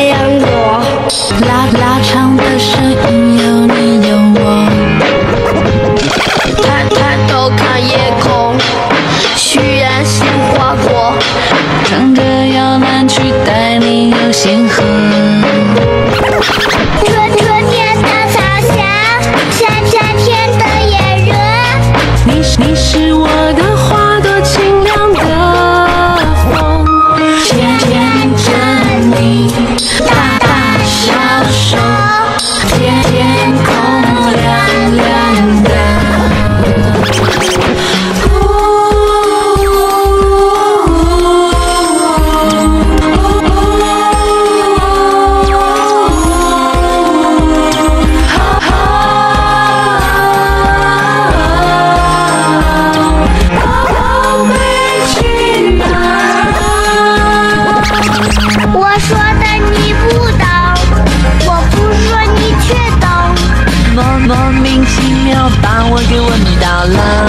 阳落。 拉长的声音有你有我。 抬头看夜空，许愿心划过。 乘着摇篮去带你游星河。 春天的草香，夏天的炎热。 你是我的花朵，清凉的风，牵着你，大小手，天空亮亮的。 我说的你不懂，我不说你却懂。 莫名其妙把我给问到了。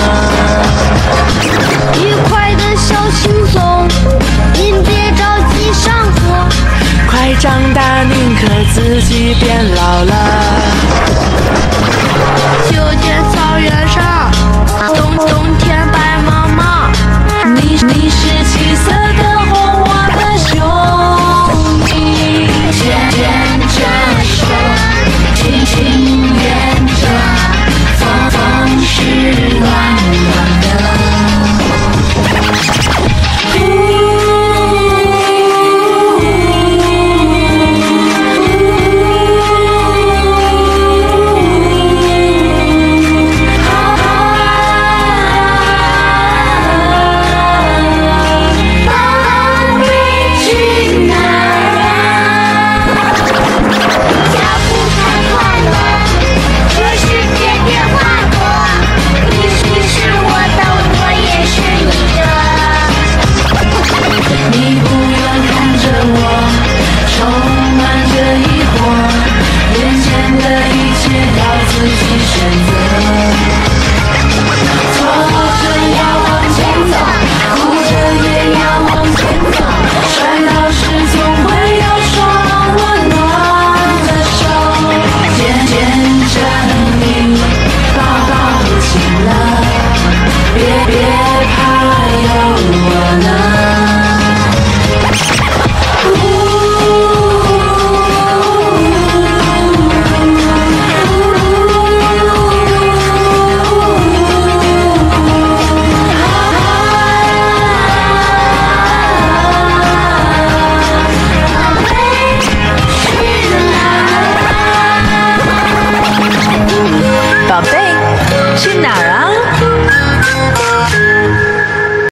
愉快的小轻松，您别着急上火。 快长大，宁可自己变老了。